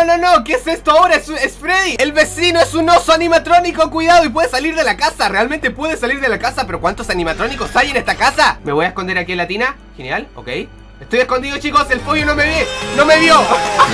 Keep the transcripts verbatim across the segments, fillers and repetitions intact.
no, no, no, ¿qué es esto ahora? Es, es Freddy. El vecino es un oso animatrónico, cuidado, y puede salir de la casa. Realmente puede salir de la casa, pero ¿cuántos animatrónicos hay en esta casa? Me voy a esconder aquí en la tina. Genial, ok. Estoy escondido, chicos, el pollo no me ve, no me vio.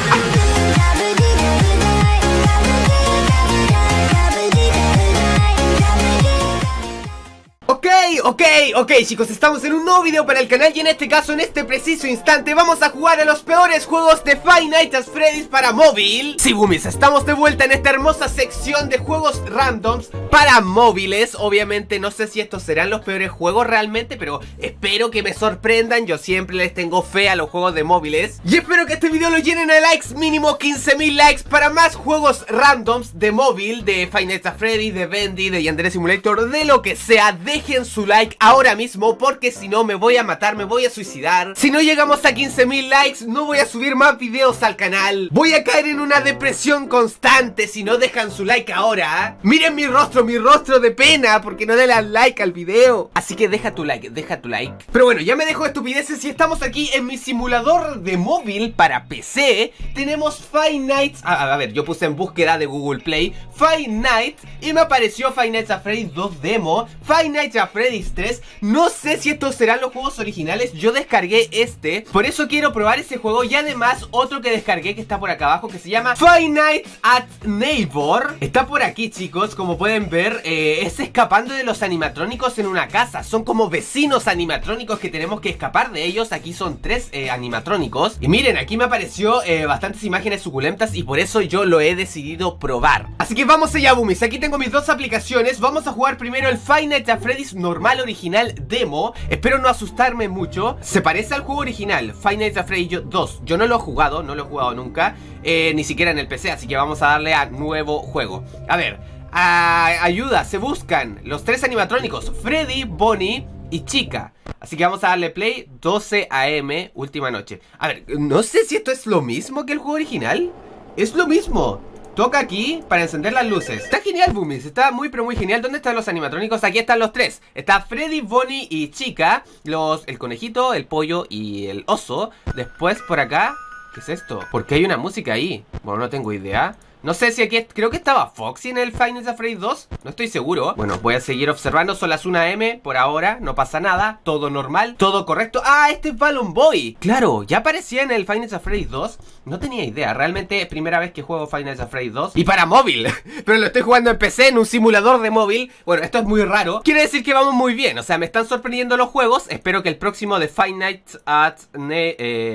Ok, ok, ok, chicos, estamos en un nuevo video para el canal y en este caso, en este preciso instante, vamos a jugar a los peores juegos de Five Nights at Freddy's para móvil. Sí, boomies, estamos de vuelta en esta hermosa sección de juegos randoms para móviles. Obviamente no sé si estos serán los peores juegos realmente, pero espero que me sorprendan. Yo siempre les tengo fe a los juegos de móviles. Y espero que este video lo llenen a likes, mínimo quince mil likes para más juegos randoms de móvil, de Five Nights at Freddy's, de Bendy, de Yandere Simulator, de lo que sea. Dejen su like ahora mismo porque si no me voy a matar, me voy a suicidar. Si no llegamos a quince mil likes no voy a subir más videos al canal. Voy a caer en una depresión constante si no dejan su like ahora. Miren mi rostro, mi rostro de pena porque no le dan like al video. Así que deja tu like, deja tu like. Pero bueno, ya me dejo de estupideces y estamos aquí en mi simulador de móvil para P C. Tenemos Five Nights, a, a ver, yo puse en búsqueda de Google Play Five Nights y me apareció Five Nights at Freddy's dos demo, Five Nights at Freddy's tres. No sé si estos serán los juegos originales. Yo descargué este, por eso quiero probar ese juego. Y además otro que descargué que está por acá abajo, que se llama Five Nights at Neighbor. Está por aquí, chicos, como pueden ver, eh, es escapando de los animatrónicos en una casa. Son como vecinos animatrónicos que tenemos que escapar de ellos. Aquí son tres eh, animatrónicos. Y miren, aquí me apareció eh, bastantes imágenes suculentas y por eso yo lo he decidido probar. Así que vamos allá, boomies. Aquí tengo mis dos aplicaciones. Vamos a jugar primero el Five Nights at Freddy's normal original demo. Espero no asustarme mucho. Se parece al juego original Five Nights at Freddy's dos. Yo no lo he jugado, no lo he jugado nunca, eh, ni siquiera en el P C. Así que vamos a darle a nuevo juego. A ver, a, ayuda, se buscan los tres animatrónicos, Freddy, Bonnie y Chica. Así que vamos a darle play. Doce a eme, última noche. A ver, no sé si esto es lo mismo que el juego original. Es lo mismo. Toca aquí para encender las luces. Está genial, boomies, está muy pero muy genial. ¿Dónde están los animatrónicos? Aquí están los tres. Está Freddy, Bonnie y Chica. Los, el conejito, el pollo y el oso. Después por acá, ¿qué es esto? ¿Por qué hay una música ahí? Bueno, no tengo idea. No sé si aquí, creo que estaba Foxy en el Five Nights at Freddy's dos. No estoy seguro. Bueno, voy a seguir observando. Son las una a eme por ahora. No pasa nada. Todo normal. Todo correcto. Ah, este es Balloon Boy. Claro, ya aparecía en el Five Nights at Freddy's dos. No tenía idea. Realmente es primera vez que juego Five Nights at Freddy's dos. Y para móvil. Pero lo estoy jugando en P C, en un simulador de móvil. Bueno, esto es muy raro. Quiere decir que vamos muy bien. O sea, me están sorprendiendo los juegos. Espero que el próximo de Five Nights at ne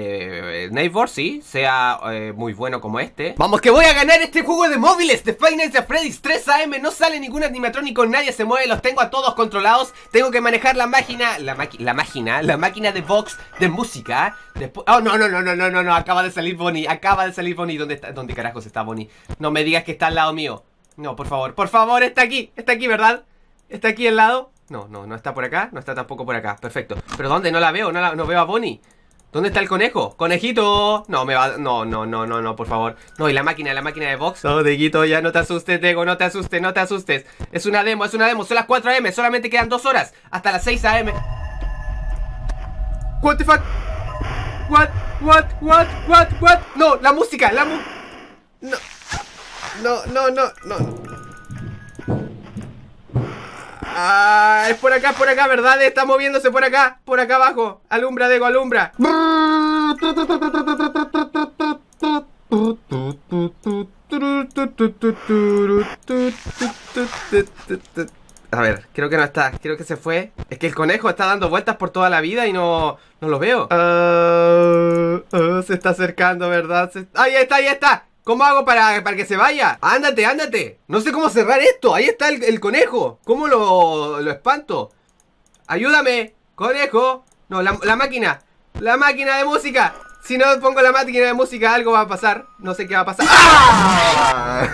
eh, Neighbor, sí, sea eh, muy bueno como este. Vamos, que voy a ganar este Este juego de móviles de Five Nights at Freddy's tres a eme. No sale ningún animatrónico, nadie se mueve. Los tengo a todos controlados. Tengo que manejar la máquina La, la máquina La máquina de box de música. Después... Oh, no, no, no, no, no, no, no. Acaba de salir Bonnie. Acaba de salir Bonnie. ¿Dónde está? ¿Dónde carajos está Bonnie? No me digas que está al lado mío. No, por favor, por favor, está aquí. Está aquí, ¿verdad? Está aquí al lado. No, no, no está por acá. No está tampoco por acá. Perfecto. ¿Pero dónde? No la veo, no, la, no veo a Bonnie. ¿Dónde está el conejo? ¡Conejito! No, me va... No, no, no, no, no, por favor. No, y la máquina, la máquina de box. No, Deguito, ya no te asustes, Dego, no te asustes, no te asustes. Es una demo, es una demo. Son las cuatro a eme, solamente quedan dos horas. Hasta las seis a eme. What the fuck? What, what, what, what, what? No, la música, la mu... No. No, no, no, no. Ah, es por acá, por acá, ¿verdad? Está moviéndose por acá, por acá abajo. Alumbra, Dego, alumbra. A ver, creo que no está, creo que se fue. Es que el conejo está dando vueltas por toda la vida y no, no lo veo. uh, uh, Se está acercando, ¿verdad? Se... ¡Ahí está, ahí está! ¿Cómo hago para, para que se vaya? Ándate, ándate. No sé cómo cerrar esto. Ahí está el, el conejo. ¿Cómo lo, lo espanto? Ayúdame, conejo. No, la, la máquina. La máquina de música. Si no pongo la máquina de música, algo va a pasar. No sé qué va a pasar. ¡Ah!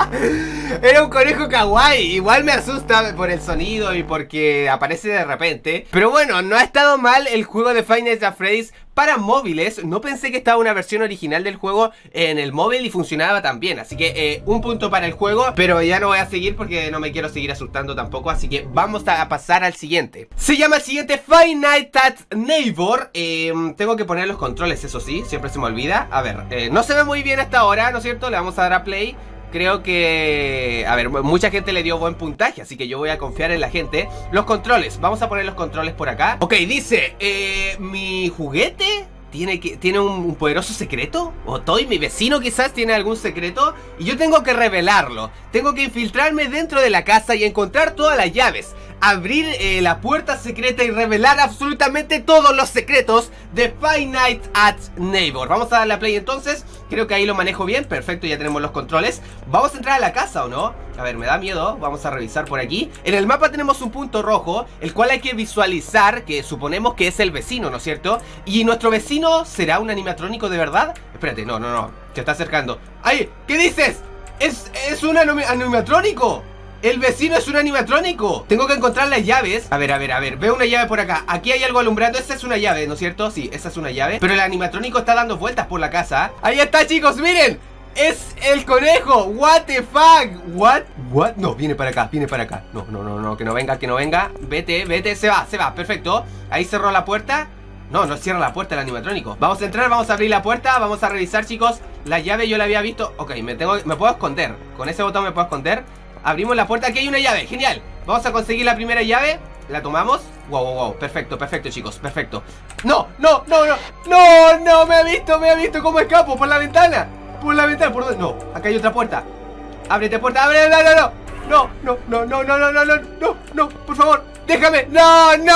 Era un conejo kawaii. Igual me asusta por el sonido y porque aparece de repente. Pero bueno, no ha estado mal el juego de Five Nights at Freddy's para móviles. No pensé que estaba una versión original del juego en el móvil y funcionaba tan bien. Así que eh, un punto para el juego. Pero ya no voy a seguir porque no me quiero seguir asustando tampoco. Así que vamos a pasar al siguiente. Se llama el siguiente Five Nights at Neighbor. eh, Tengo que poner los controles, eso sí, siempre se me olvida. A ver, eh, no se ve muy bien hasta ahora, ¿no es cierto? Le vamos a dar a play. Creo que... A ver, mucha gente le dio buen puntaje, así que yo voy a confiar en la gente. Los controles, vamos a poner los controles por acá. Ok, dice, eh, mi juguete tiene, que, tiene un, un poderoso secreto. O Toy, mi vecino quizás tiene algún secreto. Y yo tengo que revelarlo. Tengo que infiltrarme dentro de la casa y encontrar todas las llaves. Abrir eh, la puerta secreta y revelar absolutamente todos los secretos de Five Nights at Neighbor. Vamos a darle a play entonces. Creo que ahí lo manejo bien. Perfecto, ya tenemos los controles. Vamos a entrar a la casa, ¿o no? A ver, me da miedo. Vamos a revisar por aquí. En el mapa tenemos un punto rojo, el cual hay que visualizar, que suponemos que es el vecino, ¿no es cierto? Y nuestro vecino, ¿será un animatrónico de verdad? Espérate, no, no, no, se está acercando. ¡Ay! ¿Qué dices? ¿Es, es un animatrónico? El vecino es un animatrónico. Tengo que encontrar las llaves. A ver, a ver, a ver, veo una llave por acá. Aquí hay algo alumbrando, esa es una llave, ¿no es cierto? Sí, esa es una llave. Pero el animatrónico está dando vueltas por la casa. Ahí está, chicos, miren. Es el conejo. What the fuck. What, what, no, viene para acá, viene para acá. No, no, no, no, que no venga, que no venga. Vete, vete, se va, se va, perfecto. Ahí cerró la puerta. No, no cierra la puerta el animatrónico. Vamos a entrar, vamos a abrir la puerta. Vamos a revisar, chicos. La llave yo la había visto. Ok, me tengo, me puedo esconder. Con ese botón me puedo esconder. Abrimos la puerta, aquí hay una llave, genial. Vamos a conseguir la primera llave. La tomamos, wow, wow, wow, perfecto, perfecto, chicos, perfecto. No, no, no, no, no, no, me ha visto, me ha visto cómo escapo, por la ventana. Por la ventana, por donde, no, acá hay otra puerta. Ábrete puerta, ábrete, no, no, no. No, no, no, no, no, no, no, no, no, por favor, déjame, no, no.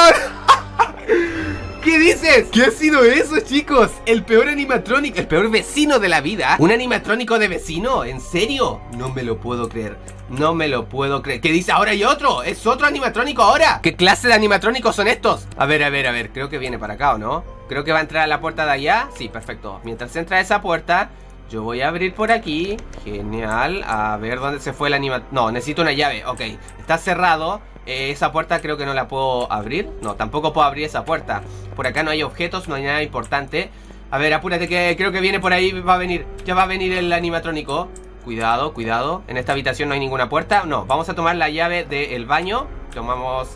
¿Qué dices? ¿Qué ha sido eso, chicos? El peor animatrónico, el peor vecino de la vida. ¿Un animatrónico de vecino? ¿En serio? No me lo puedo creer. No me lo puedo creer. ¿Qué dice? Ahora hay otro. ¿Es otro animatrónico ahora? ¿Qué clase de animatrónicos son estos? A ver, a ver, a ver. Creo que viene para acá, ¿o no? Creo que va a entrar a la puerta de allá. Sí, perfecto. Mientras entra a esa puerta, yo voy a abrir por aquí. Genial. A ver dónde se fue el animatrónico. No, necesito una llave. Ok. Está cerrado. Eh, esa puerta creo que no la puedo abrir. No, tampoco puedo abrir esa puerta. Por acá no hay objetos, no hay nada importante. A ver, apúrate que creo que viene por ahí. Va a venir, ya va a venir el animatrónico. Cuidado, cuidado. En esta habitación no hay ninguna puerta. No, vamos a tomar la llave del baño. Tomamos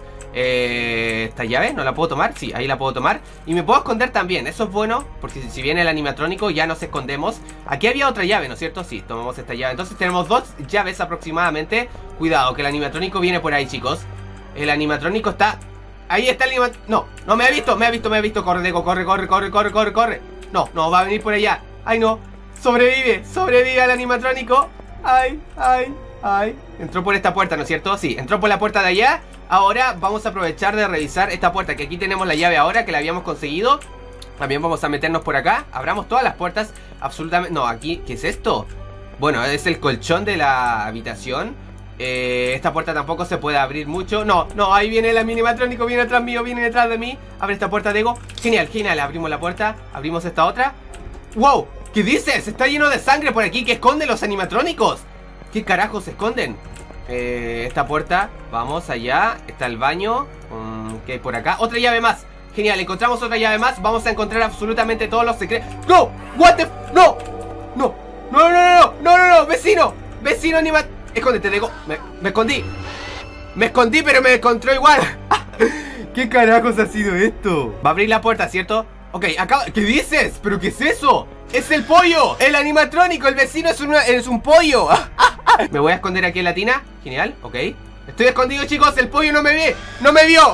eh, esta llave, ¿no la puedo tomar? Sí, ahí la puedo tomar. Y me puedo esconder también, eso es bueno. Porque si viene el animatrónico ya nos escondemos. Aquí había otra llave, ¿no es cierto? Sí, tomamos esta llave. Entonces tenemos dos llaves aproximadamente. Cuidado, que el animatrónico viene por ahí, chicos. El animatrónico está... Ahí está el animatrónico. No, no me ha visto, me ha visto, me ha visto. Corre, Deco, corre, corre, corre, corre, corre, corre. No, no, va a venir por allá. Ay, no. Sobrevive, sobrevive al animatrónico. Ay, ay, ay. Entró por esta puerta, ¿no es cierto? Sí, entró por la puerta de allá. Ahora vamos a aprovechar de revisar esta puerta, que aquí tenemos la llave ahora, que la habíamos conseguido. También vamos a meternos por acá. Abramos todas las puertas, absolutamente. No, aquí, ¿qué es esto? Bueno, es el colchón de la habitación. Eh, esta puerta tampoco se puede abrir mucho. No, no, ahí viene el animatrónico, viene atrás mío, viene detrás de mí. Abre esta puerta, Diego. Genial, genial, abrimos la puerta. Abrimos esta otra. ¡Wow! ¿Qué dices? Está lleno de sangre por aquí. ¿Qué esconden los animatrónicos? ¿Qué carajos se esconden? Eh, esta puerta, vamos allá. Está el baño. um, ¿Qué hay por acá? Otra llave más. Genial, encontramos otra llave más. Vamos a encontrar absolutamente todos los secretos. ¡No! ¡What the f... ¡No! ¡No! ¡No, no, no, no! ¡No, no, no! ¡Vecino! ¡Vecino animatrónico! Escóndete, Diego. Me, me escondí. Me escondí, pero me encontró igual. ¿Qué carajos ha sido esto? Va a abrir la puerta, ¿cierto? Ok, acá... ¿Qué dices? ¿Pero qué es eso? ¡Es el pollo! ¡El animatrónico! ¡El vecino es, una, es un pollo! Me voy a esconder aquí en la tina. Genial, ok. Estoy escondido, chicos. El pollo no me ve. ¡No me vio!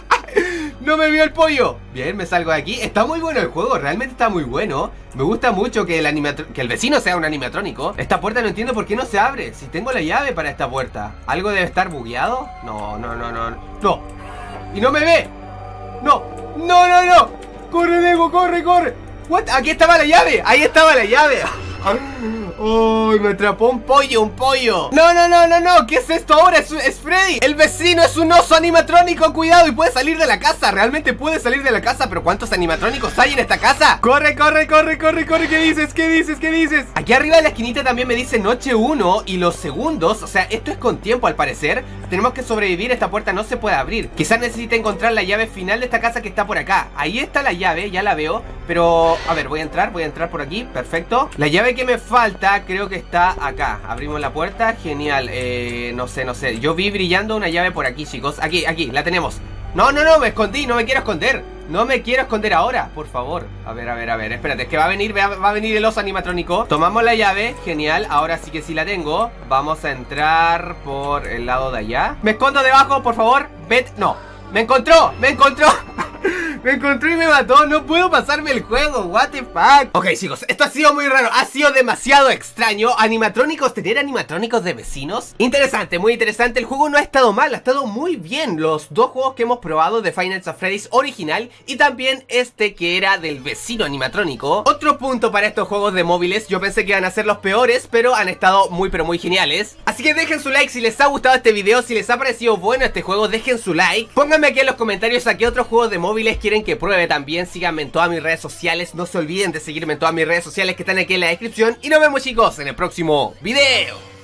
¡No me vio el pollo! Bien, me salgo de aquí. Está muy bueno el juego, realmente está muy bueno. Me gusta mucho que el, que el vecino sea un animatrónico. Esta puerta no entiendo por qué no se abre. Si tengo la llave para esta puerta. ¿Algo debe estar bugueado? No, no, no, no. ¡No! ¡Y no me ve! ¡No! ¡No, no, no! ¡Corre, Diego! ¡Corre, corre! ¿What? Aquí estaba la llave. Ahí estaba la llave. ¡Uy! Me atrapó un pollo, un pollo. No, no, no, no, no. ¿Qué es esto ahora? Es, es Freddy. El vecino es un oso animatrónico. Cuidado, y puede salir de la casa. Realmente puede salir de la casa. Pero ¿cuántos animatrónicos hay en esta casa? Corre, corre, corre, corre, corre. ¿Qué dices? ¿Qué dices? ¿Qué dices? Aquí arriba de la esquinita también me dice noche uno. Y los segundos, o sea, esto es con tiempo al parecer. Tenemos que sobrevivir. Esta puerta no se puede abrir. Quizás necesite encontrar la llave final de esta casa que está por acá. Ahí está la llave, ya la veo. Pero, a ver, voy a entrar, voy a entrar por aquí. Perfecto. La llave que me falta creo que está acá. Abrimos la puerta, genial. eh, No sé, no sé, yo vi brillando una llave por aquí, chicos. Aquí, aquí, la tenemos. No, no, no, me escondí, no me quiero esconder. No me quiero esconder ahora, por favor. A ver, a ver, a ver, espérate, es que va a venir, va, va a venir el oso animatrónico. Tomamos la llave, genial, ahora sí que sí la tengo. Vamos a entrar por el lado de allá. Me escondo debajo, por favor. Bet, no, me encontró, me encontró. Me encontró y me mató, no puedo pasarme el juego, what the fuck. Ok, chicos, esto ha sido muy raro, ha sido demasiado extraño. Animatrónicos, tener animatrónicos de vecinos. Interesante, muy interesante, el juego no ha estado mal, ha estado muy bien. Los dos juegos que hemos probado de Five Nights at Freddy's original y también este que era del vecino animatrónico. Otro punto para estos juegos de móviles, yo pensé que iban a ser los peores, pero han estado muy pero muy geniales. Así que dejen su like si les ha gustado este video, si les ha parecido bueno este juego, dejen su like. Pónganme aquí en los comentarios a qué otros juegos de móviles quieren que pruebe también. Síganme en todas mis redes sociales, no se olviden de seguirme en todas mis redes sociales que están aquí en la descripción. Y nos vemos, chicos, en el próximo video.